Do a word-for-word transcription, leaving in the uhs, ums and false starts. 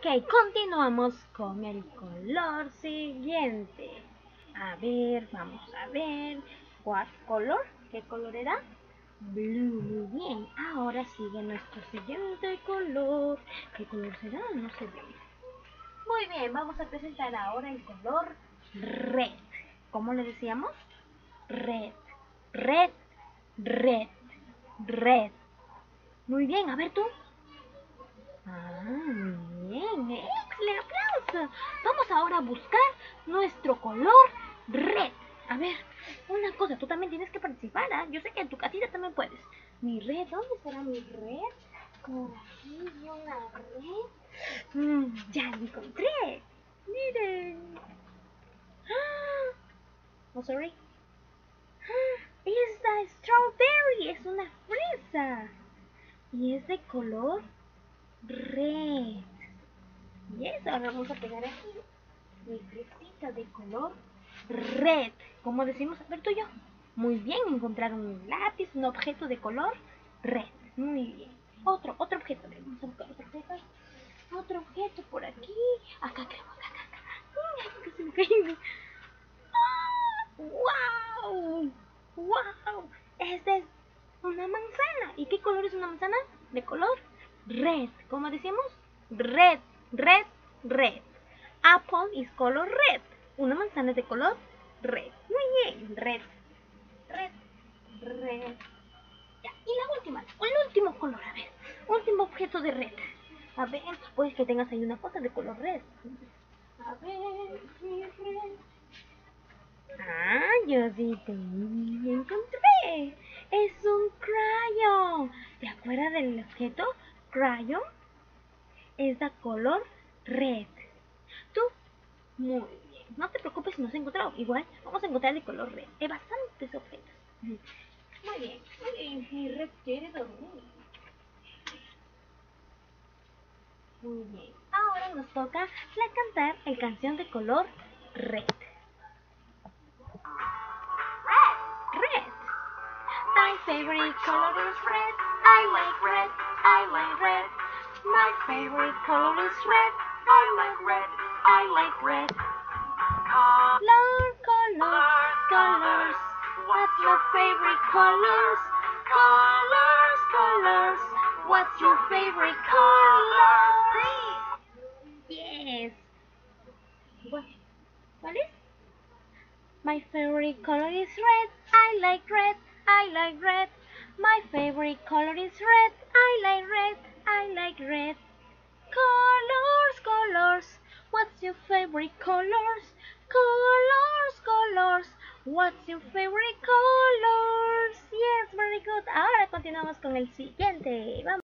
Ok, continuamos con el color siguiente. A ver, vamos a ver. What color? ¿Qué color era? Blue, muy bien. Ahora sigue nuestro siguiente color. ¿Qué color será? No se ve. Muy bien, vamos a presentar ahora el color red. ¿Cómo le decíamos? Red, red, red, red. Muy bien, a ver tú. Ah, muy bien, excelente, aplauso. Vamos ahora a buscar nuestro color red. A ver, una cosa, tú también tienes que participar, ¿eh? Yo sé que en tu casita también puedes. Mi red, ¿dónde será mi red? Por aquí vi una red. Mm, ya la encontré. Miren. ¡Ah! Oh, sorry. ¡Ah! Es la strawberry, es una fresa. Y es de color red. Yes, ahora vamos a pegar aquí mi fresita de color red. ¿Cómo decimos? A ver tú y yo. Muy bien, encontraron un lápiz, un objeto de color red. Muy bien. Otro, otro objeto. Vamos a buscar otro objeto. Otro objeto por aquí. Acá creo, acá, acá, acá. Ay, casi me caigo. ¡Ah! ¡Wow! ¡Wow! Esta es una manzana. ¿Y qué color es una manzana? De color red. ¿Cómo decimos? Red, red, red. Apple is color red. Una manzana es de color red. Muy bien, red, red, red. Ya, y la última, el último color, a ver. Último objeto de red. A ver, puede que tengas ahí una cosa de color red. A ver, mi red. Ah, yo sí te encontré. Es un crayon. ¿Te acuerdas del objeto? Crayon es de color red. Tú, muy bien. No te preocupes si no has encontrado. Igual vamos a encontrar de color red. Hay bastantes objetos. Muy bien, muy bien. Mi red quiere dormir. Muy bien. Ahora nos toca la cantar el canción de color red. Red. My favorite color is red. I like red. I like red. My favorite color is red. I like red. I like red. Color, colors, colors. What's your favorite colors? Colors, colors. What's your favorite color? Yes. What? What is? My favorite color is red. I like red. I like red. My favorite color is red. I like red. I like red. Colors, colors. What's your favorite colors? Colors, colors. What's your favorite colors? Yes, very good. Ahora continuamos con el siguiente. Vamos.